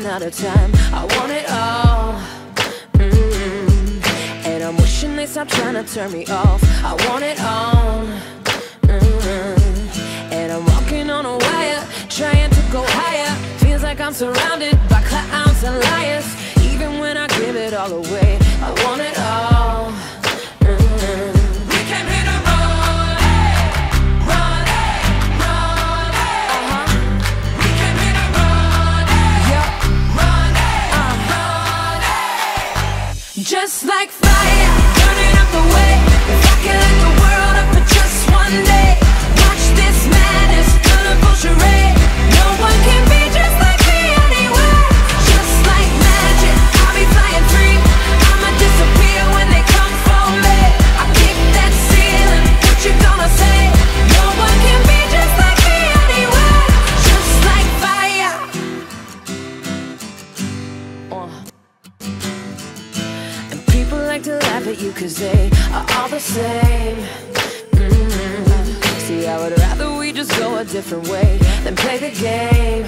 out of time. I want it all. And I'm wishing they stop trying to turn me off. I want it all. And I'm walking on a wire, trying to go higher. Feels like I'm surrounded by clowns and liars. Even when I give it all away, I want it all. We came here to run, run, run. We came here to run, run, run. Just like fire, burning up the way. If I could light the world up for just one day, watch this madness, colorful charade. No one can be just like me anyway. Just like magic, I'll be flying free. I'ma disappear when they come for me. I kick that ceiling, what you gonna say? No one can be just like me anyway. Just like fire. And people like to laugh at you 'cause they are all the same. See, I would rather we just go a different way than play the game.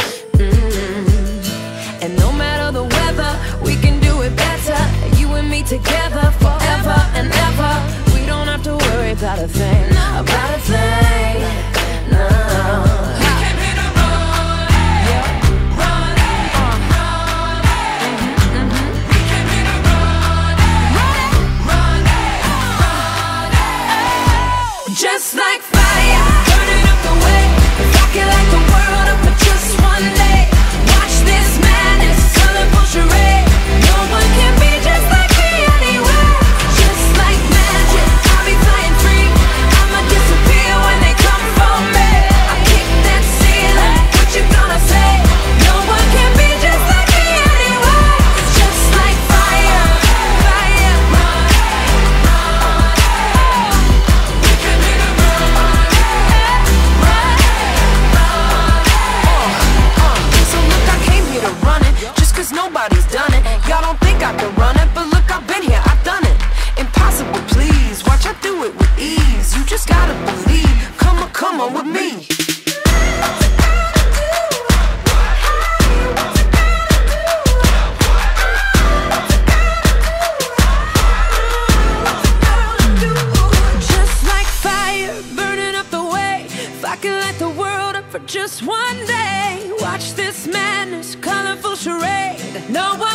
And no matter the weather, we can do it better. You and me together forever and ever. We don't have to worry about a thing, about a thing. No. We came here to run, run, run. We came here to run, run, run. Just like fire, burning up the way. If I could light the world up for just one day, watch this madness, colorful charade. No one can be just like me anyway. Just like magic, I'll be flying free. I'ma disappear when they come for me. I kick that ceiling, what you gonna say? No one can be just like me anyway. Just like fire, fire, We came here to run, So look, I came here to run it, just 'cause nobody's done it. Y'all don't think I can run it, but look, I've been here, I've done it. Impossible, please, watch I do it with ease. You just gotta believe, come on with me. Just like fire, burning up the way. If I could light the world up for just one day, watch this madness, colorful charade. No one